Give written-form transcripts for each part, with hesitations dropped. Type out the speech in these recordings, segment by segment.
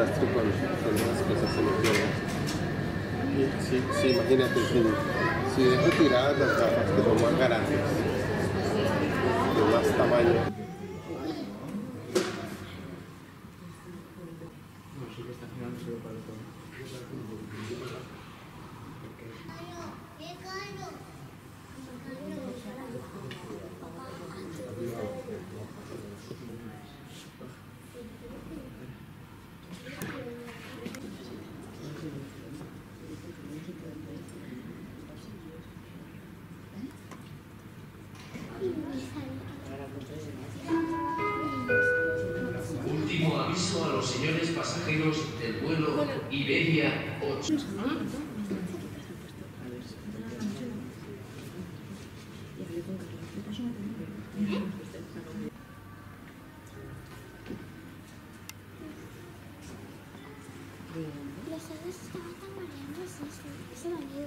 desastre cuando las cosas se me pierden. Sí, imagínate, si dejo tiradas las gafas que son más grandes, de más tamaño. Último aviso a los señores pasajeros del vuelo Iberia 8. Los dedos estaban tan mareados, se me han ido.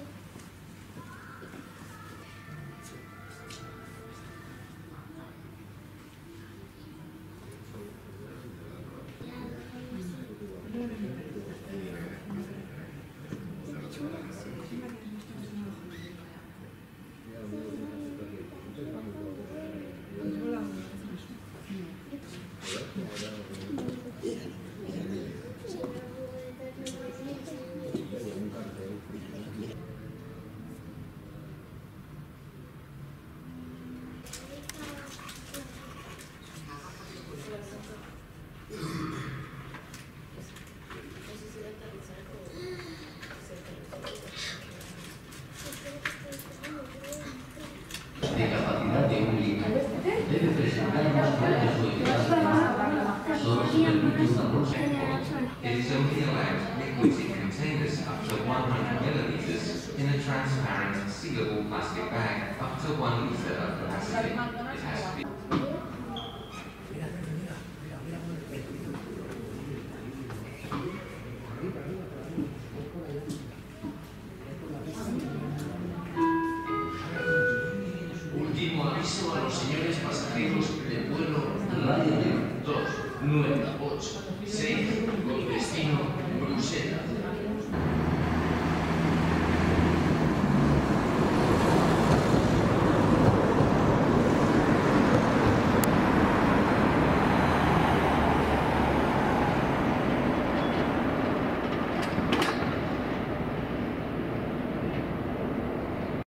De capacidad de un litro debe presentar unos cuantos líquidos. Solo se permite una bolsa. It is only allowed liquids in containers up to 100 milliliters in a transparent, sealable plastic bag up to 1 liter of capacity. It has to be. Último aviso a los señores pasajeros del vuelo Ryanair 298 con destino Bruselas.